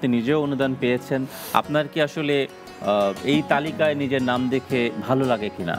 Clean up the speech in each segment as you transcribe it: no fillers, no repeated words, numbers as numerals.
নিজেও অনুদান পেয়েছেন, আপনার কি আসলে এই তালিকায় নিজের নাম দেখে ভালো লাগে কিনা?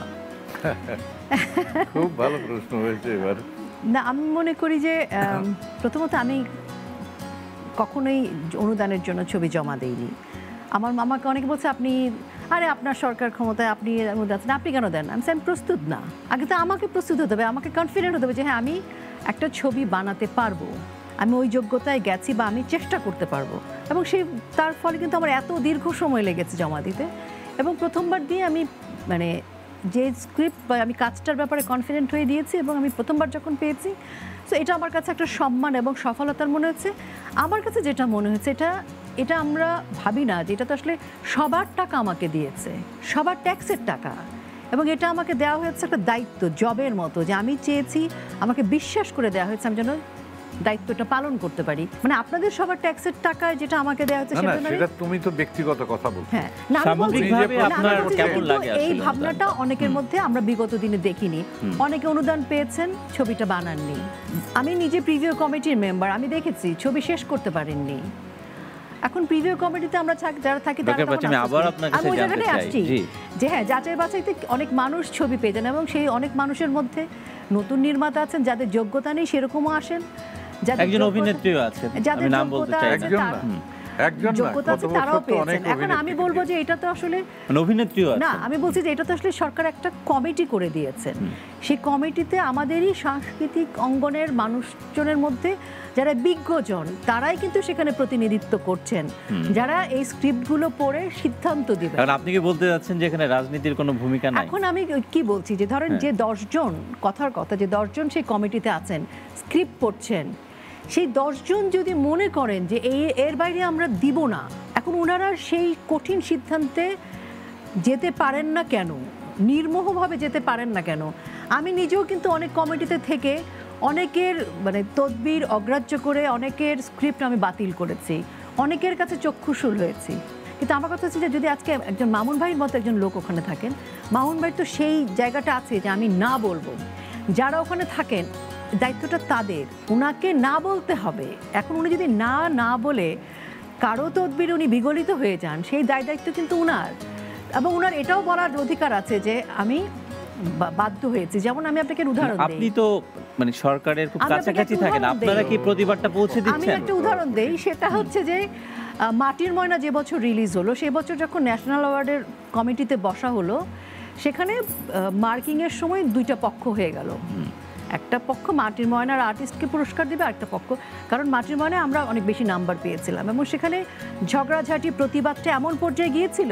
খুব ভালো প্রশ্ন হয়েছে এবার। না, আমি মনে করি যে প্রথমত আমি কখনোই অনুদানের জন্য ছবি জমা দেইনি। আমাকে অনেকে বলছে আপনি আরে আপনার সরকার ক্ষমতায়, আপনি আপনি কেন দেন? আমি প্রস্তুত না। আগে তো আমাকে প্রস্তুত হতে হবে, আমাকে কনফিডেন্ট হতে হবে যে হ্যাঁ আমি একটা ছবি বানাতে পারবো, আমি ওই যোগ্যতায় গেছি বা আমি চেষ্টা করতে পারবো। এবং তার ফলে কিন্তু আমার এত দীর্ঘ সময় লেগেছে জমা দিতে। এবং প্রথমবার দিয়ে আমি মানে যে স্ক্রিপ্ট বা আমি কাজটার ব্যাপারে কনফিডেন্ট হয়ে দিয়েছি এবং আমি প্রথমবার যখন পেয়েছি, সো এটা আমার কাছে একটা সম্মান এবং সফলতার মনে হচ্ছে। আমার কাছে যেটা মনে হচ্ছে এটা আমরা ভাবি না যে এটা তো আসলে সবার টাকা আমাকে দিয়েছে, সবার ট্যাক্সের টাকা, এবং এটা আমাকে দেওয়া হয়েছে একটা দায়িত্ব, জবের মতো, যে আমি চেয়েছি, আমাকে বিশ্বাস করে দেওয়া হয়েছে আমি যেন দায়িত্বটা পালন করতে পারি। মানে আপনাদের সবার ট্যাক্সের টাকায় যেটা আমাকে দেওয়া হচ্ছে সেটা তুমি তো ব্যক্তিগত কথা বলছো। হ্যাঁ, না সামগ্রিকভাবে আপনার কেমন লাগে এই ভাবনাটা অনেকের মধ্যে আমরা বিগত দিনে দেখিনি। অনেকে অনুদান পেয়েছেন, ছবিটা বানাননি। আমি নিজে প্রিভিউ কমিটির মেম্বার, আমি দেখেছি ছবি শেষ করতে পারেননি। এখন প্রিভিউ কমিটিতে আমরা যারা থাকি তারা আমি ওই জায়গাটায় আসছি যে হ্যাঁ যাচাই বাছাইতে অনেক মানুষ ছবি পেয়ে যান, এবং সেই অনেক মানুষের মধ্যে নতুন নির্মাতা আছেন যাদের যোগ্যতা নেই, সেরকমও আসেন, একজন অভিনেত্রীও আছেন, আমি নাম বলতে চাই এখন আমি বলবো যে এটা তো আসলে অভিনেত্রীও না, আমি বলছি যে এটা তো আসলে সরকার একটা কমিটি করে দিয়েছেন। সেই কমিটিতে আমাদেরই সাংস্কৃতিক অঙ্গনের মানুষজনের মধ্যে যারা বিজ্ঞজন, তারাই কিন্তু সেখানে প্রতিনিধিত্ব করছেন, যারা এই স্ক্রিপ্টগুলো পড়ে সিদ্ধান্ত দিবেন। আপনি কি বলতে যাচ্ছেন যে এখানে রাজনীতির কোনো ভূমিকা নাই? এখন আমি কি বলছি যে ধরেন যে 10 জন, কথার কথা যে 10 জন সেই কমিটিতে আছেন, স্ক্রিপ্ট পড়ছেন, সেই 10 জন যদি মনে করেন যে এর বাইরে আমরা দিব না, এখন ওনারা সেই কঠিন সিদ্ধান্তে যেতে পারেন না কেন, নির্মোহভাবে যেতে পারেন না কেন? আমি নিজেও কিন্তু অনেক কমিটিতে থেকে অনেকের মানে তদবির অগ্রাহ্য করে অনেকের স্ক্রিপ্ট আমি বাতিল করেছি, অনেকের কাছে চক্ষুশূল হয়েছি। কিন্তু আমার কথা হচ্ছে যে যদি আজকে একজন মামুন ভাইয়ের মতো একজন লোক ওখানে থাকেন, মামুন ভাইয়ের তো সেই জায়গাটা আছে যে আমি না বলবো। যারা ওখানে থাকেন দায়িত্বটা তাদের, ওনাকে না বলতে হবে। এখন উনি যদি না বলে কারো তদবির উনি বিগলিত হয়ে যান, সেই দায়িত্ব কিন্তু উনার, এবং উনার এটাও বলার অধিকার আছে যে আমি বাধ্য হয়েছি। যেমন আমি আপনাকে উদাহরণ দিই, আপনি তো মানে সরকারের খুব কাছাকাছি থাকেন, আপনারা কি প্রতিবাদটা পৌঁছে দিচ্ছেন? আমি একটা উদাহরণ দেই, সেটা হচ্ছে যে মাটির ময়না যে বছর রিলিজ হলো, সেই বছর যখন ন্যাশনাল অ্যাওয়ার্ডের কমিটিতে বসা হলো, সেখানে মার্কিংয়ের সময় দুইটা পক্ষ হয়ে গেল। একটা পক্ষ মাটির ময়নার আর্টিস্টকে পুরস্কার দেবে, আরেকটা পক্ষ, কারণ মাটির ময়নায় আমরা অনেক বেশি নাম্বার পেয়েছিলাম, এবং সেখানে ঝগড়াঝাটি প্রতিবাদটা এমন পর্যায়ে গিয়েছিল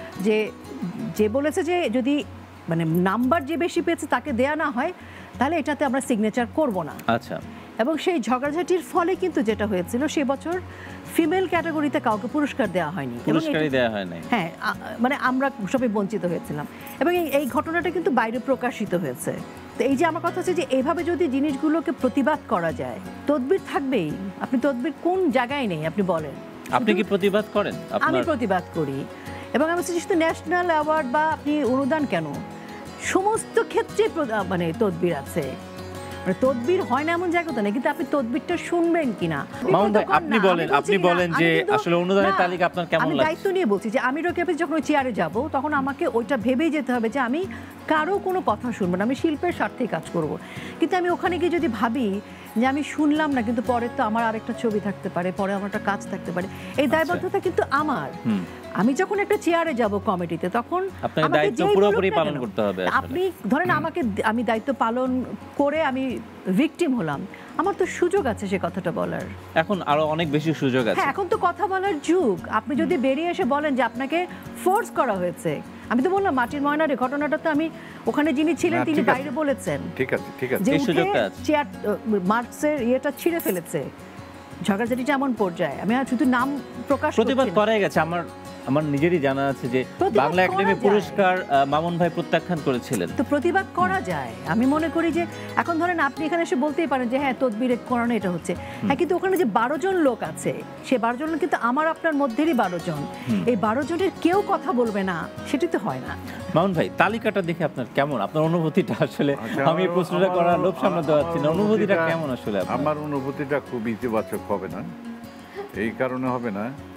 যে বলেছে যে যদি মানে নাম্বার যে বেশি পেয়েছে তাকে দেয়া না হয় তাহলে এটাতে আমরা সিগনেচার করব না। আচ্ছা, এবং সেই ঝগড়াঝাটির ফলে কিন্তু যেটা হয়েছিল, সে বছর ফিমেল ক্যাটাগরিতে কাউকে পুরস্কার দেওয়া হয়নি, পুরস্কারই দেওয়া হয় নাই। হ্যাঁ, মানে আমরা সবাই বঞ্চিত হয়েছিলাম, এবং এই ঘটনাটা কিন্তু বাইরে প্রকাশিত হয়েছে। তো এই যে আমার কথা হচ্ছে যে এইভাবে যদি জিনিসগুলোকে প্রতিবাদ করা যায়, তদবির থাকবেই। আপনি তদবির কোন জায়গায় নেই আপনি বলেন? আপনি কি প্রতিবাদ করেন? আমি প্রতিবাদ করি, এবং আমি শুধু ন্যাশনাল অ্যাওয়ার্ড বা আপনি অনুদান কেন, সমস্ত ক্ষেত্রে মানে তদবির আছে। মানে তদবির হয় না এমন জায়গা তো না, কিন্তু আপনি তদবিরটা শুনবেন কিনা। আপনি বলেন যে আসলে অনুদানের তালিকা আপনার কেমন লাগে? আমি দায়িত্ব নিয়ে বলছি যে আমি রোকেয়া প্রাচী যখন ওই চেয়ারে যাব, তখন আমাকে ওইটা ভেবেই যেতে হবে যে আমি কারো কোনো কথা শুনবো না, আমি শিল্পের স্বার্থেই কাজ করব। কিন্তু আমি ওখানে গিয়ে যদি ভাবি যে আমি শুনলাম না, কিন্তু পরে তো আমার আরেকটা ছবি থাকতে পারে, পরে আমার একটা কাজ থাকতে পারে, এই দায়বদ্ধতা কিন্তু আমার। আমি যখন একটা চেয়ারে যাব কমিটিতে, তখন আপনাকে দায়িত্ব পুরোপুরি পালন করতে হবে। আপনি ধরেন আমি দায়িত্ব পালন করে আমি ভিকটিম হলাম, আমার তো সুযোগ আছে সে কথাটা বলার। এখন আরো অনেক বেশি সুযোগ আছে। হ্যাঁ, এখন তো কথা বলার যুগ। আপনি যদি বেরিয়ে এসে বলেন যে আপনাকে ফোর্স করা হয়েছে, আমি তো বললাম মাটির ময়নার ঘটনাটা তো আমি ওখানে যিনি ছিলেন তিনি বাইরে বলেছেন, ঠিক আছে এই সুযোগটা আছে, চেয়ার মার্কসের ইয়েটা ছিঁড়ে ফেলেছে, ঝগড়াঝাটিটা এমন পর্যায়ে। আমি আর শুধু নাম প্রকাশ প্রতিবাদ করা গেছে। আমার নিজেরই জানা আছে যে বাংলা একাডেমি পুরস্কার মামুন ভাই প্রত্যাখ্যান করেছিলেন। তো প্রতিবাদ করা যায়। আমি মনে করি যে এখন ধরেন আপনি এখানে এসে বলতেই পারেন যে হ্যাঁ তদবিরের কারণে এটা হচ্ছে, হ্যাঁ, কিন্তু ওখানে যে 12 জন লোক আছে, সে 12 জন কিন্তু আমার আপনার মধ্যেরই 12 জন, এই 12 জনের কেউ কথা বলবে না, সেটি তো হয় না। মামুন ভাই, তালিকাটা দেখে আপনার কেমন, আপনার অনুভূতিটা? আসলে আমি এই প্রশ্নটা করার লোভ সামলাতে পারছি না, অনুভূতিটা কেমন আসলে? আমার অনুভূতিটা খুব ইতিবাচক হবে না, এই কারণে হবে না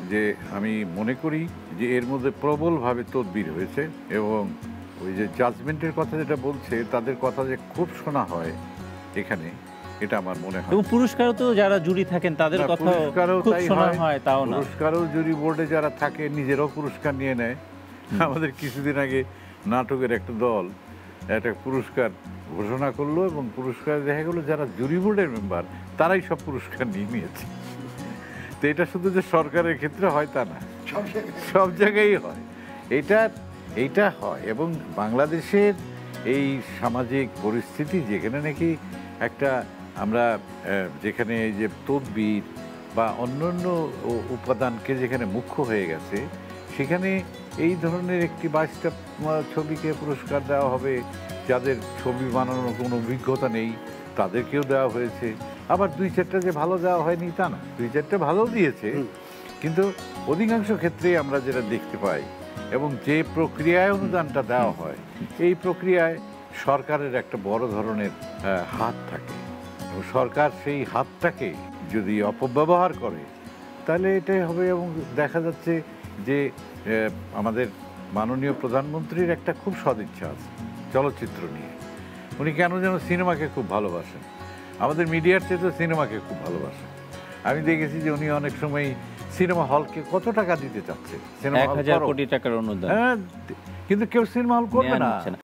যে আমি মনে করি যে এর মধ্যে প্রবলভাবে তদবির হয়েছে, এবং ওই যে জাজমেন্টের কথা যেটা বলছে, তাদের কথা যে খুব শোনা হয় এখানে, এটা আমার মনে হয়। এবং পুরস্কারও তো যারা জুরি থাকেন তাদের কথা খুব শোনা হয়, তাও না। পুরস্কারও জুরি বোর্ডে যারা থাকে নিজেরাও পুরস্কার নিয়ে নেয়। আমাদের কিছুদিন আগে নাটকের একটা দল একটা পুরস্কার ঘোষণা করলো, এবং পুরস্কার দেখা গেলো যারা জুরি বোর্ডের মেম্বার তারাই সব পুরস্কার নিয়ে নিয়েছে। তো এটা শুধু যে সরকারের ক্ষেত্রে হয় তা না, সব জায়গায় হয় এইটা হয়। এবং বাংলাদেশের এই সামাজিক পরিস্থিতি যেখানে নাকি একটা আমরা যেখানে এই যে তদবির বা অন্যান্য উপাদানকে যেখানে মুখ্য হয়ে গেছে, সেখানে এই ধরনের একটি 22টা ছবিকে পুরস্কার দেওয়া হবে। যাদের ছবি বানানোর কোনো অভিজ্ঞতা নেই তাদেরকেও দেওয়া হয়েছে। আবার 2-4টা যে ভালো দেওয়া হয়নি তা না, 2-4টা ভালো দিয়েছে, কিন্তু অধিকাংশ ক্ষেত্রেই আমরা যেটা দেখতে পাই, এবং যে প্রক্রিয়ায় অনুদানটা দেওয়া হয়, এই প্রক্রিয়ায় সরকারের একটা বড় ধরনের হাত থাকে। এবং সরকার সেই হাতটাকে যদি অপব্যবহার করে তাহলে এটাই হবে। এবং দেখা যাচ্ছে যে আমাদের মাননীয় প্রধানমন্ত্রীর একটা খুব সদিচ্ছা আছে চলচ্চিত্র নিয়ে। উনি কেন যেন সিনেমাকে খুব ভালোবাসেন, আমাদের মিডিয়ার চেয়ে তো সিনেমাকে খুব ভালোবাসেন। আমি দেখেছি যে উনি অনেক সময় সিনেমা হলকে কত টাকা দিতে চাচ্ছে, 1000 কোটি টাকার অনুদান, হ্যাঁ, কিন্তু কেউ সিনেমা হল করবে না।